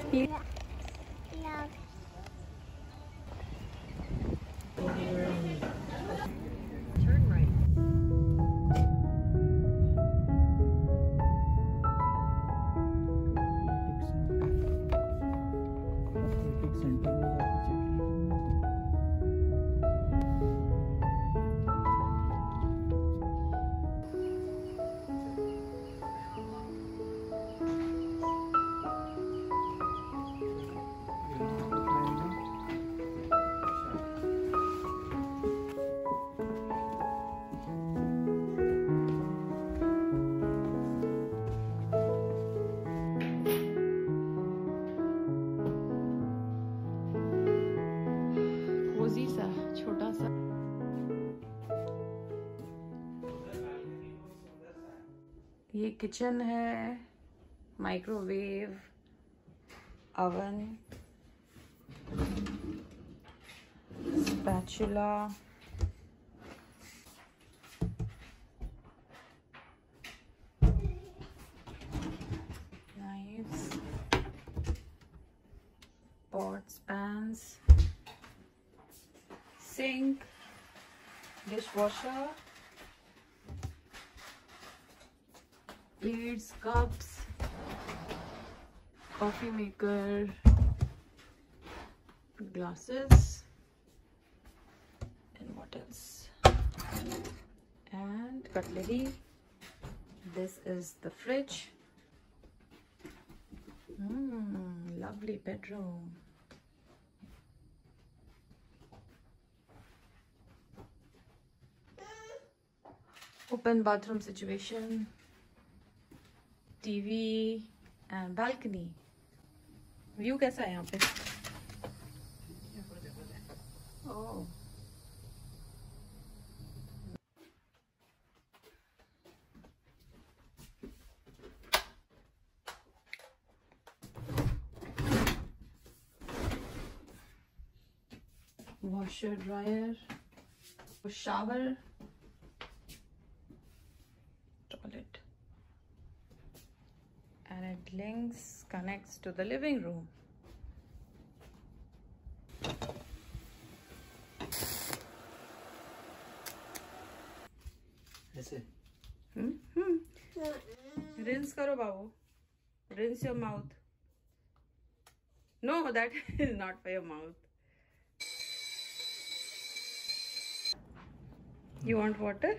Turn right. Cozi सा छोटा सा ये किचन है, microwave, oven, spatula, knives, pots, pans, sink, dishwasher, plates, cups, coffee maker, glasses, and what else? And cutlery. This is the fridge. Lovely bedroom. Open bathroom situation, TV and balcony. View कैसा है यहाँ पे? Oh. Washer, dryer, shower, toilet, and it connects to the living room. ऐसे Rinse करो बाबू. Rinse your mouth. No, that is not for your mouth. You want water?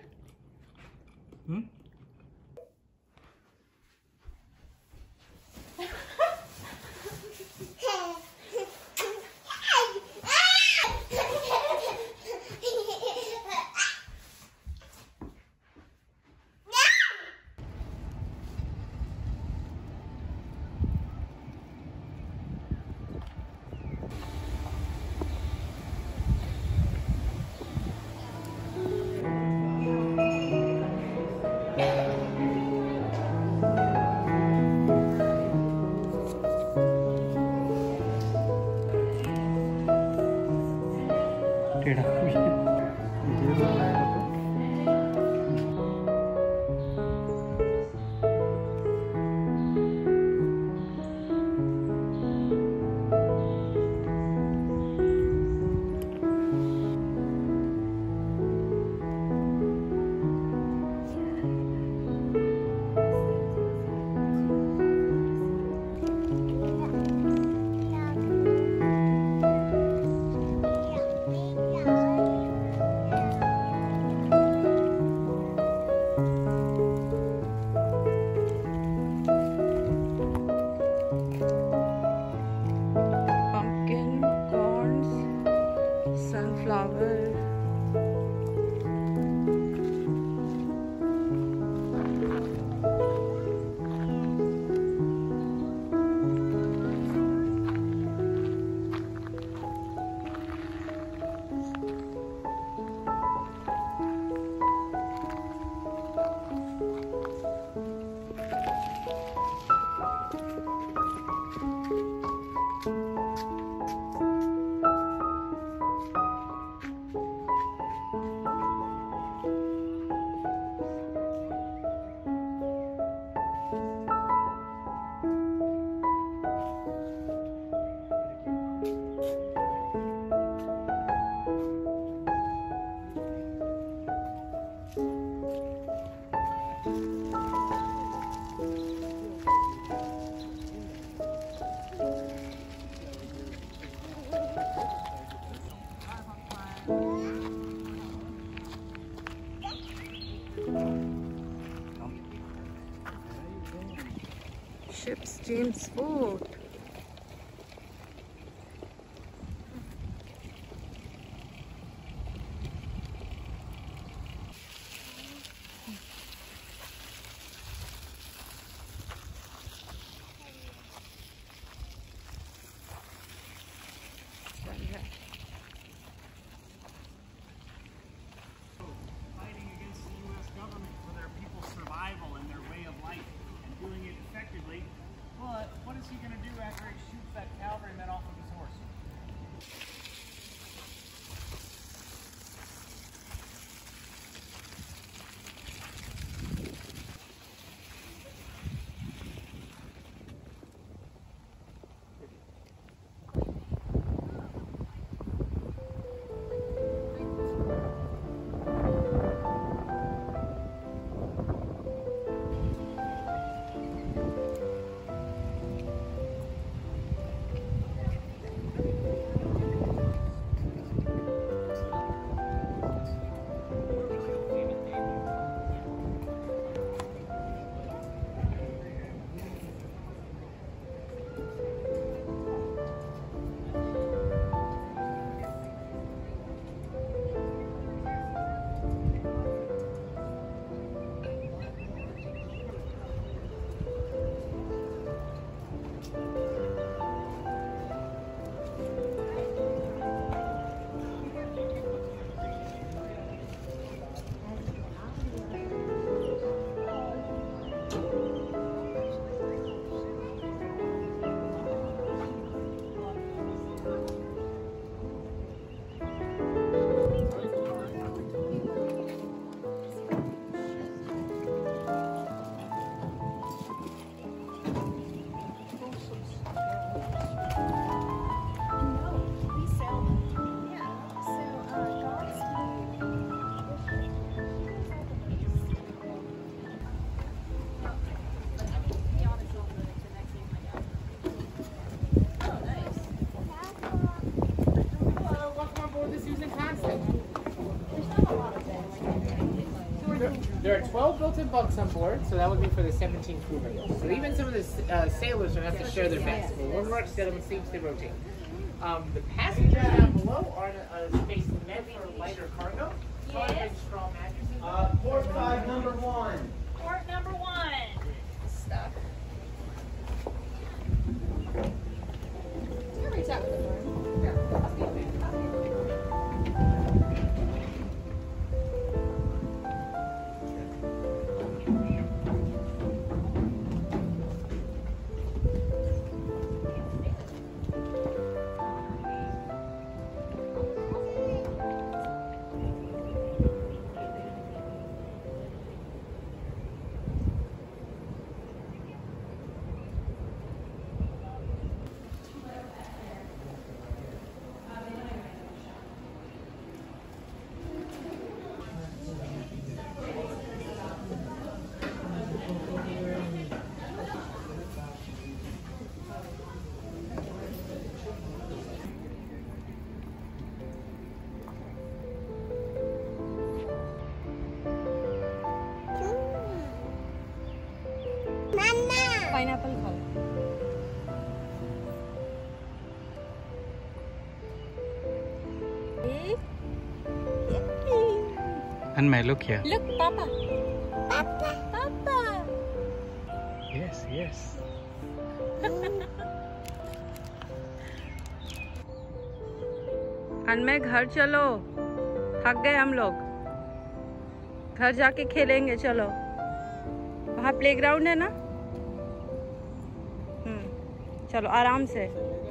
Ships, James Fort. What is he going to do after he shoots that cavalryman off of his horse? There are 12 built-in bunks on board, so that would be for the 17 crew members. So even some of the sailors would have to share their beds. But one works together when sleeps, they rotate. The passengers down below are space meant for lighter cargo. Yes. Straw mattresses. Port 5, number 1. Port number 1. Stuff. Can you reach out with the door? Pineapple खाओ। And my look here. Look, Papa. Papa. Papa. Yes, yes. मैं घर चलो, थक गए हम लोग, घर जाके खेलेंगे। चलो, वहाँ प्लेग्राउंड है ना। चलो आराम से।